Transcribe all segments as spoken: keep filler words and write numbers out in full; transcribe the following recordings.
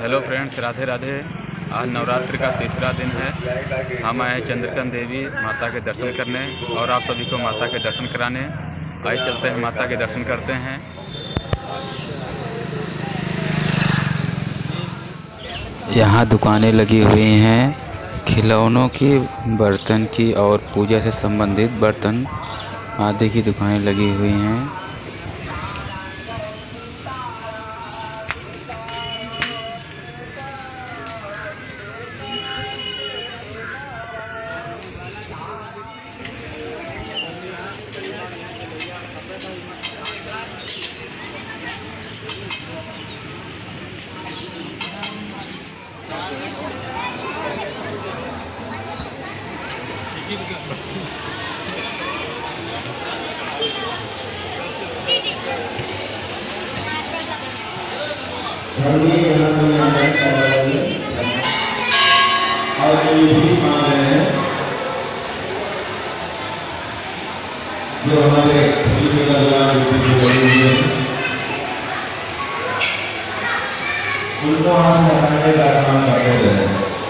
Hello friends, Radhe Radhe. आज नवरात्रि का तीसरा दिन है। हम आए हैं चंद्रकन देवी माता के दर्शन करने और आप सभी को माता के दर्शन कराने। आइए चलते हैं, माता के दर्शन करते हैं। यहाँ दुकानें लगी हुई हैं खिलौनों की, बर्तन की और पूजा से संबंधित बर्तन आदि की दुकानें लगी हुई हैं। और ये भी मान रहे हैं जो हमारे उनको हाथ लगाने का काम करते रहे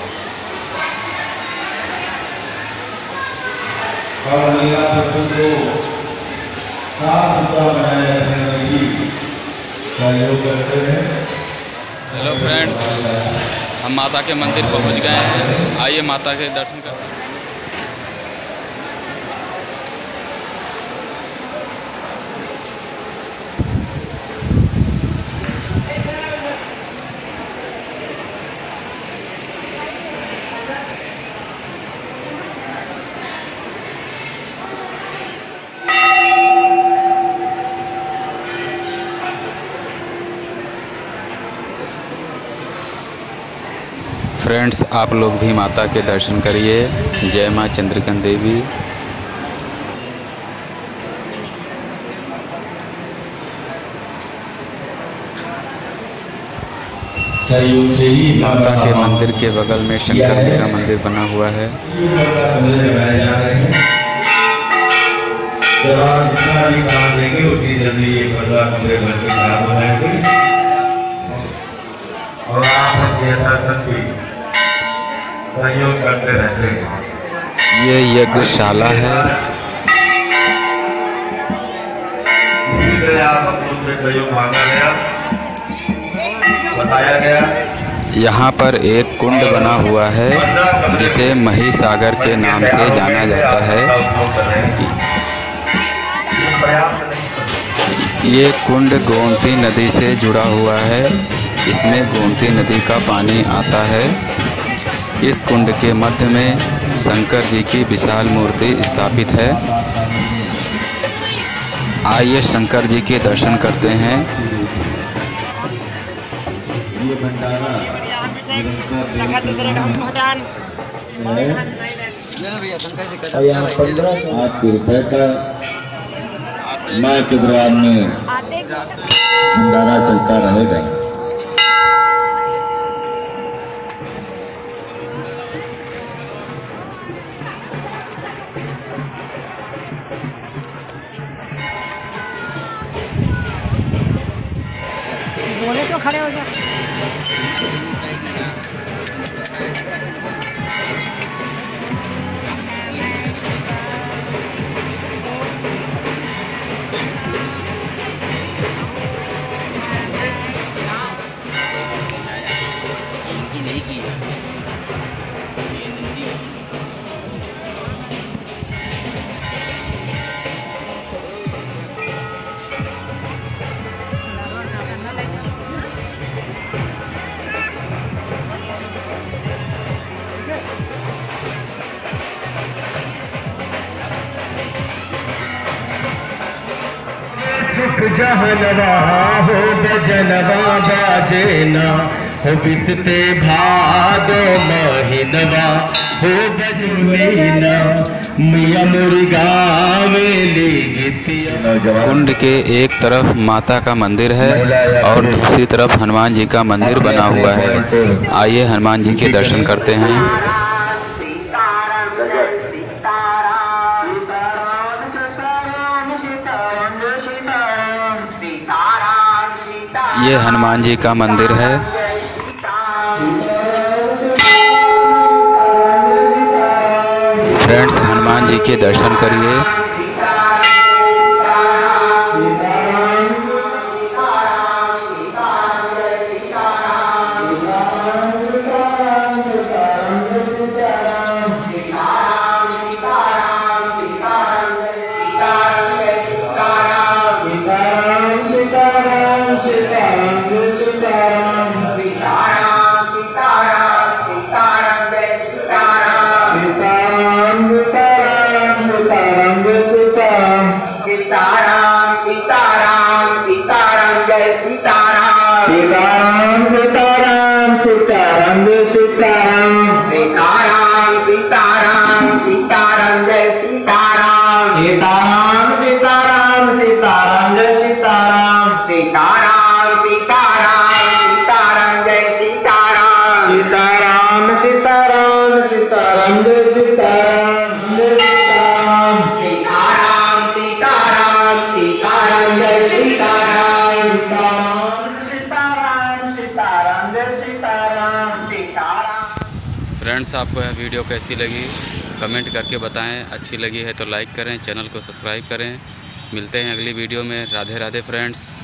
और नीला पत्थर को साफ सुथरा बनाए रखने में भी सहयोग करते हैं। हेलो फ्रेंड्स, हम माता के मंदिर पहुंच गए हैं। आइए माता के दर्शन करते हैं। फ्रेंड्स, आप लोग भी माता के दर्शन करिए। जय माँ चंद्रकन देवी। माता के मंदिर के बगल में शंकर जी का मंदिर बना हुआ है। और आप ऐसा करके सहयोग करते रहते हैं। ये यज्ञशाला है। इसी तरह आप उनसे सहयोग मांगा गया, बताया गया। यहाँ पर एक कुंड बना हुआ है जिसे महिसागर के नाम से जाना जाता है। ये कुंड गोमती नदी से जुड़ा हुआ है। इसमें गोमती नदी का पानी आता है। इस कुंड के मध्य में शंकर जी की विशाल मूर्ति स्थापित है। आइए शंकर जी के दर्शन करते हैं। ये भंडारा और यहाँ पंद्रह सात रुपए का माँ के दरबार में भंडारा चलता रहेगा। बोले तो खड़े हो जा। सुख जहनवा हो बजनवा बाजेना हो बितते भादो महीनवा हो बजलेना मिया मुरी गावेली गीतिया। कुंड के एक तरफ माता का मंदिर है और दूसरी तरफ हनुमान जी का मंदिर बना हुआ है। आइए हनुमान जी के दर्शन करते हैं। ये हनुमान जी का मंदिर है। फ्रेंड्स, हनुमान जी के दर्शन करिए। सीताराम सीताराम सीताराम जय सीताराम सीताराम सीताराम सीताराम जय सीताराम सीताराम सीताराम सीताराम जय सीताराम सीताराम सीताराम सीताराम जय सीताराम सीताराम सीताराम सीताराम जय सीताराम सीताराम सीताराम सीताराम सीताराम जय सीताराम फ्रेंड्स, आपको यह वीडियो कैसी लगी कमेंट करके बताएं। अच्छी लगी है तो लाइक करें, चैनल को सब्सक्राइब करें। मिलते हैं अगली वीडियो में। राधे राधे फ्रेंड्स।